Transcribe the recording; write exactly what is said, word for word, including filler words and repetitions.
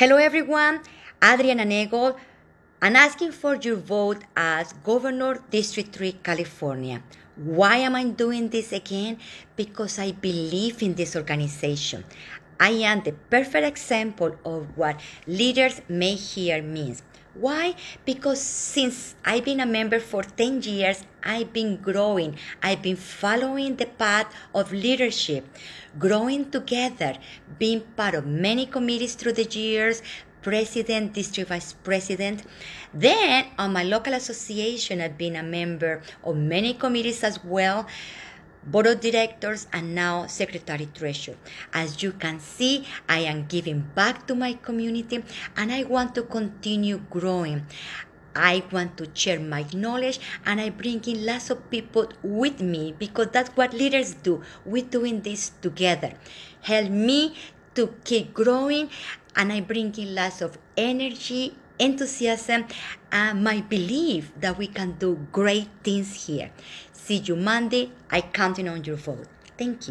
Hello everyone, AdrianaNagel, and asking for your vote as Governor District three, California. Why am I doing this again? Because I believe in this organization. I am the perfect example of what leaders make here means. Why? Because since I've been a member for ten years, I've been growing. I've been following the path of leadership, growing together, being part of many committees through the years, president, district vice president. Then on my local association, I've been a member of many committees as well, board of directors, and now secretary treasurer. As you can see, I am giving back to my community and I want to continue growing. I want to share my knowledge and I bring in lots of people with me because that's what leaders do. We're doing this together. Help me to keep growing and I bring in lots of energy, enthusiasm, and my belief that we can do great things here. See you Monday. I'm counting on your vote. Thank you.